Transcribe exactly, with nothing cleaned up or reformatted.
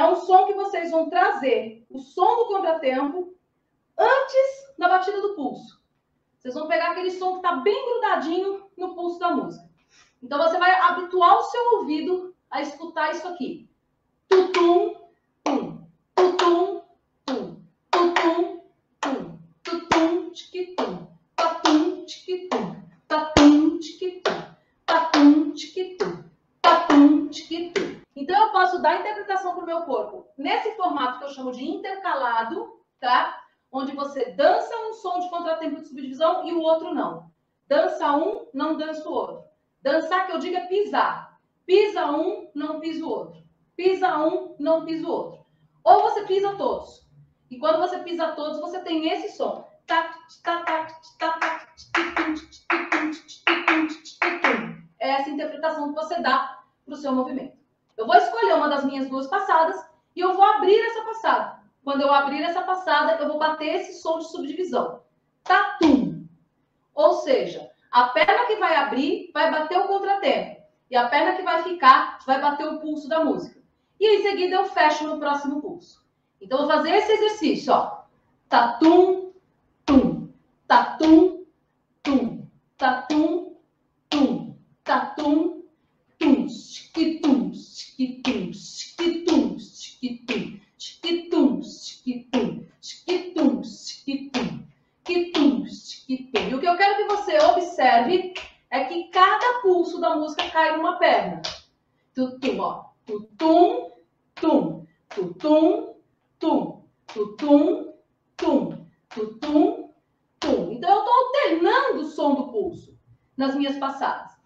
um som que vocês vão trazer o som do contratempo antes da batida do pulso. Vocês vão pegar aquele som que está bem grudadinho no pulso da música. Então, você vai habituar o seu ouvido a escutar isso aqui. Tutum, tum, tutum, tum, tutum, tum, tutum, tiquitum, tatum, tiquitum, tatum, tiquitum, tatum, tiquitum, tatum, tiquitum. Então, eu posso dar interpretação para o meu corpo nesse formato que eu chamo de intercalado, tá? Onde você dança um som de contratempo de subdivisão e o outro não. Dança um, não dança o outro. Dançar, que eu digo, é pisar. Pisa um, não pisa o outro. Pisa um, não pisa o outro. Ou você pisa todos. E quando você pisa todos, você tem esse som. É essa interpretação que você dá para o seu movimento. Eu vou escolher uma das minhas duas passadas e eu vou abrir essa passada. Quando eu abrir essa passada, eu vou bater esse som de subdivisão. Tatum. Ou seja, a perna que vai abrir vai bater o contratempo. E a perna que vai ficar vai bater o pulso da música. E em seguida eu fecho no próximo pulso. Então, eu vou fazer esse exercício, ó. Tatum, tum. Tatum, tum. Tatum, tum. Tatum, tum. Chiquitum, chiquitum, chiquitum, chiquitum. Chiquitum, chiquitum, chiquitum, chiquitum, chiquitum, chiquitum. E o que eu quero que você observe é que cada pulso da música cai numa perna. Tutum, ó. Tutum, tum. Tutum, tum. Tutum, tum. Tutum, tum. Então, eu estou alternando o som do pulso nas minhas passadas.